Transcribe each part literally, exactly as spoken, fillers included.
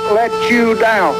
let you down.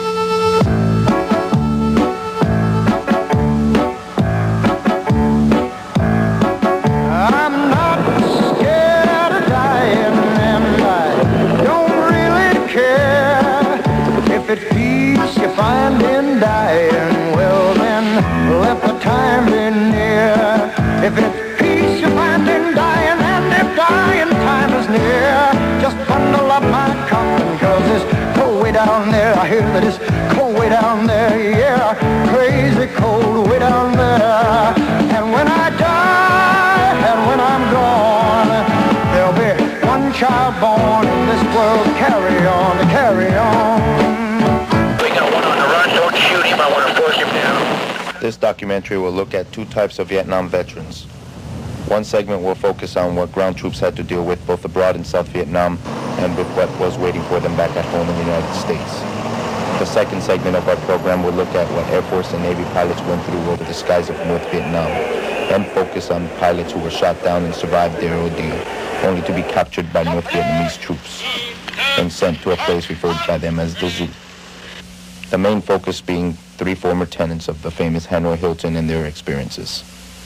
I'm not scared of dying, and I don't really care. If it keeps you finding dying, well then let the time be near. If it's peace you finding dying, and if dying time is near, just bundle up my coffin, cause it's cold way down there. I hear that it's cold way down there, yeah, crazy cold way down there. And when I die, and when I'm gone, there'll be one child born in this world. Carry on, carry on. We got one on the run, don't shoot him, I want to force him down. This documentary will look at two types of Vietnam veterans. One segment will focus on what ground troops had to deal with both abroad in South Vietnam and with what was waiting for them back at home in the United States. The second segment of our program will look at what Air Force and Navy pilots went through over the skies of North Vietnam, and focus on pilots who were shot down and survived their ordeal, only to be captured by North Vietnamese troops and sent to a place referred by them as the Zoo. The main focus being three former tenants of the famous Hanoi Hilton and their experiences.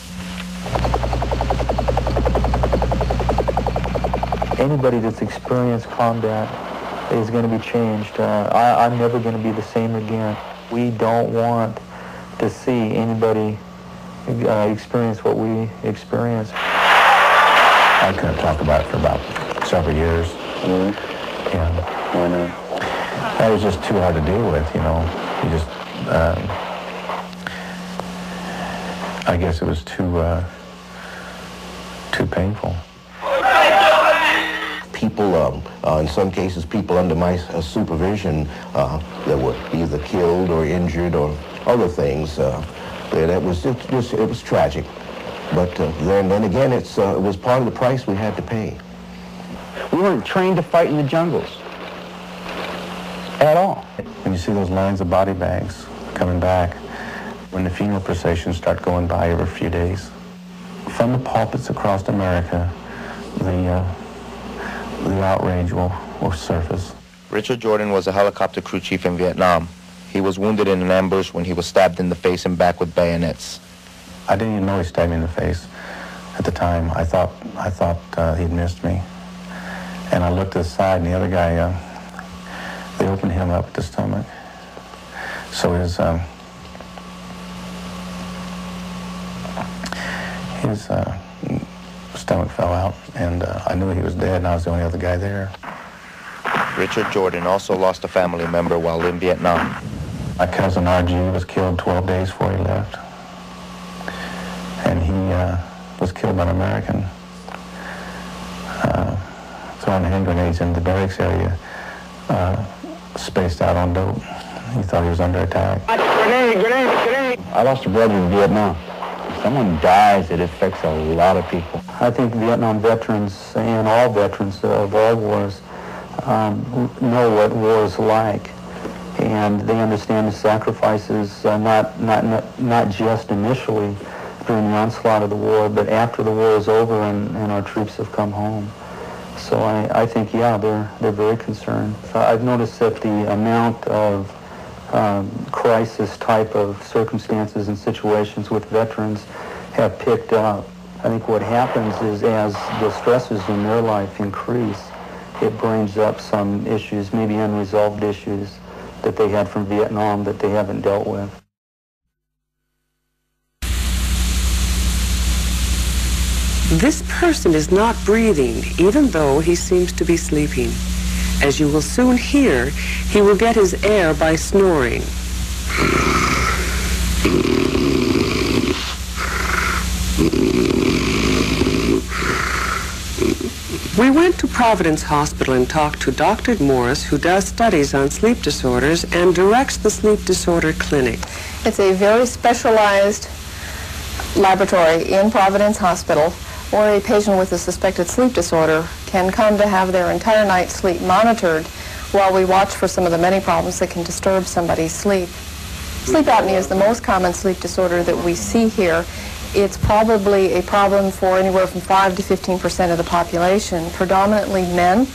Anybody that's experienced combat is going to be changed. Uh, I, I'm never going to be the same again. We don't want to see anybody uh, experience what we experienced. I couldn't talk about it for about several years. Mm-hmm. And Why not? that was just too hard to deal with, you know. You just, uh, I guess it was too, uh, too painful. People, um, uh, in some cases, people under my uh, supervision uh, that were either killed or injured or other things. Uh, that was it was it was tragic, but uh, then then again, it's uh, it was part of the price we had to pay. We weren't trained to fight in the jungles at all. When you see those lines of body bags coming back, when the funeral processions start going by every few days, from the pulpits across America, the uh, the outrage will, will surface. Richard Jordan was a helicopter crew chief in Vietnam. He was wounded in an ambush when he was stabbed in the face and back with bayonets. I didn't even know he stabbed me in the face at the time. I thought I thought uh, he'd missed me. And I looked to the side, and the other guy, uh, they opened him up at the stomach. So his, um, his uh, stomach fell out, and uh, I knew he was dead, and I was the only other guy there. Richard Jordan also lost a family member while in Vietnam. My cousin R G was killed twelve days before he left, and he uh, was killed by an American, uh, throwing hand grenades in the barracks area, uh, spaced out on dope. He thought he was under attack. Grenade, grenade, grenade. I lost a brother in Vietnam. If someone dies, it affects a lot of people. I think Vietnam veterans and all veterans of all wars um, know what war is like, and they understand the sacrifices, uh, not, not, not, not just initially during the onslaught of the war, but after the war is over and, and our troops have come home. So I, I think, yeah, they're, they're very concerned. Uh, I've noticed that the amount of um, crisis type of circumstances and situations with veterans have picked up. I think what happens is as the stresses in their life increase, it brings up some issues, maybe unresolved issues that they had from Vietnam that they haven't dealt with. This person is not breathing, even though he seems to be sleeping. As you will soon hear, he will get his air by snoring. We went to Providence Hospital and talked to Doctor Morris, who does studies on sleep disorders and directs the sleep disorder clinic. It's a very specialized laboratory in Providence Hospital where a patient with a suspected sleep disorder can come to have their entire night's sleep monitored while we watch for some of the many problems that can disturb somebody's sleep. Sleep apnea is the most common sleep disorder that we see here. It's probably a problem for anywhere from five to fifteen percent of the population, predominantly men,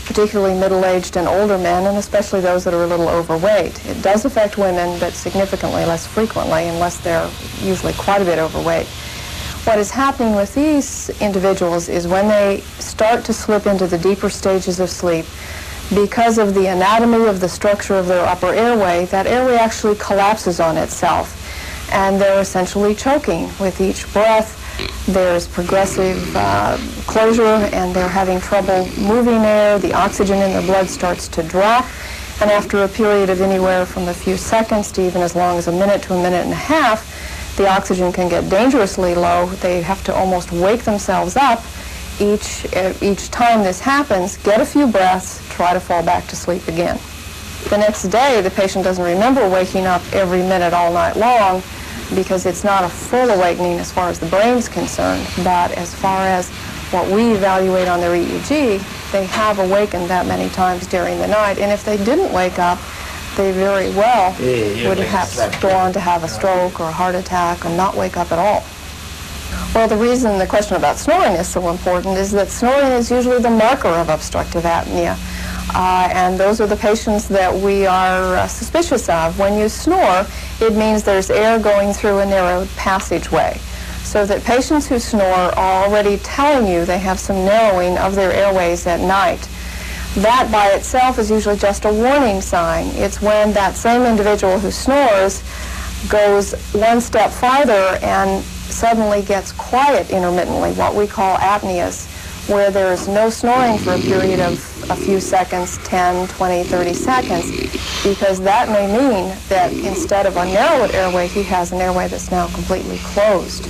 particularly middle-aged and older men, and especially those that are a little overweight. It does affect women, but significantly less frequently, unless they're usually quite a bit overweight. What is happening with these individuals is when they start to slip into the deeper stages of sleep, because of the anatomy of the structure of their upper airway, that airway actually collapses on itself, and they're essentially choking with each breath. There's progressive uh, closure, and they're having trouble moving air. The oxygen in their blood starts to drop, and after a period of anywhere from a few seconds to even as long as a minute to a minute and a half, the oxygen can get dangerously low. They have to almost wake themselves up each, uh, each time this happens, get a few breaths, try to fall back to sleep again. The next day, the patient doesn't remember waking up every minute all night long, because it's not a full awakening as far as the brain's concerned, but as far as what we evaluate on their E E G, they have awakened that many times during the night, and if they didn't wake up, they very well would have go on to have a stroke or a heart attack or not wake up at all. Well, the reason the question about snoring is so important is that snoring is usually the marker of obstructive apnea. Uh, and those are the patients that we are uh, suspicious of. When you snore, it means there's air going through a narrowed passageway. So that patients who snore are already telling you they have some narrowing of their airways at night. That by itself is usually just a warning sign. It's when that same individual who snores goes one step farther and suddenly gets quiet intermittently, what we call apneas, where there is no snoring for a period of a few seconds, ten, twenty, thirty seconds, because that may mean that instead of a narrowed airway, he has an airway that's now completely closed.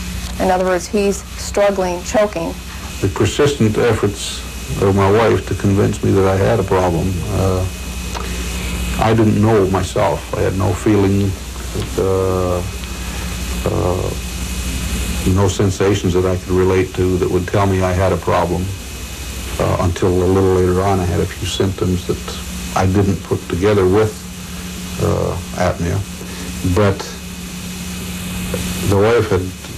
In other words, he's struggling, choking. The persistent efforts of my wife to convince me that I had a problem, uh, I didn't know myself. I had no feeling, that, uh, uh, no sensations that I could relate to that would tell me I had a problem. Uh, until a little later on, I had a few symptoms that I didn't put together with uh, apnea. But the wife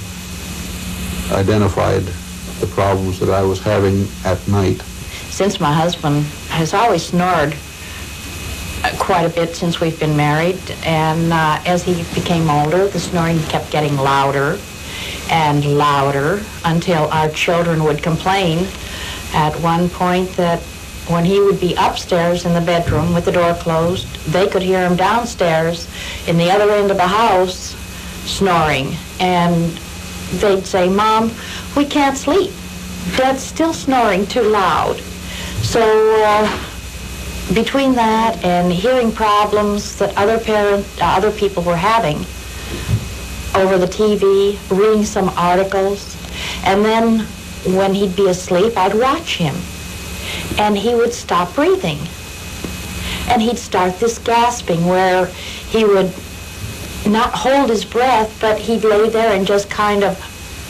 had identified the problems that I was having at night. Since my husband has always snored quite a bit since we've been married, and uh, as he became older, the snoring kept getting louder and louder until our children would complain at one point that when he would be upstairs in the bedroom with the door closed, they could hear him downstairs in the other end of the house snoring. And they'd say, "Mom, we can't sleep. Dad's still snoring too loud." So uh, between that and hearing problems that other parent, uh, other people were having over the T V, reading some articles, and then when he'd be asleep, I'd watch him, and he would stop breathing, and he'd start this gasping where he would not hold his breath, but he'd lay there and just kind of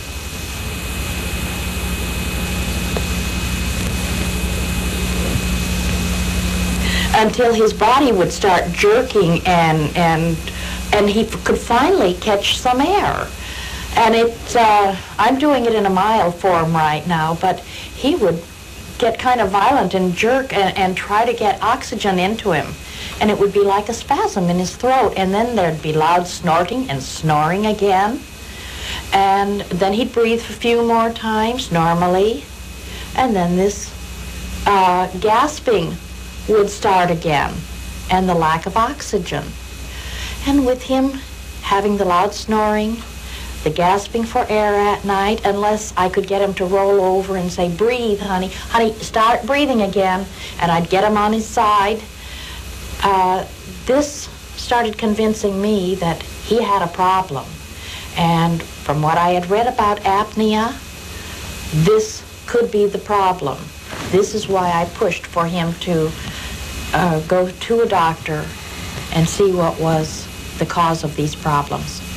until his body would start jerking, and and and he could finally catch some air. And it, uh, I'm doing it in a mild form right now, but he would get kind of violent and jerk and, and try to get oxygen into him. And it would be like a spasm in his throat, and then there'd be loud snorting and snoring again. And then he'd breathe a few more times normally, and then this uh, gasping would start again, and the lack of oxygen. And with him having the loud snoring, the gasping for air at night, unless I could get him to roll over and say, "Breathe, honey, honey, start breathing again," and I'd get him on his side. Uh, this started convincing me that he had a problem. And from what I had read about apnea, this could be the problem. This is why I pushed for him to uh, go to a doctor and see what was the cause of these problems.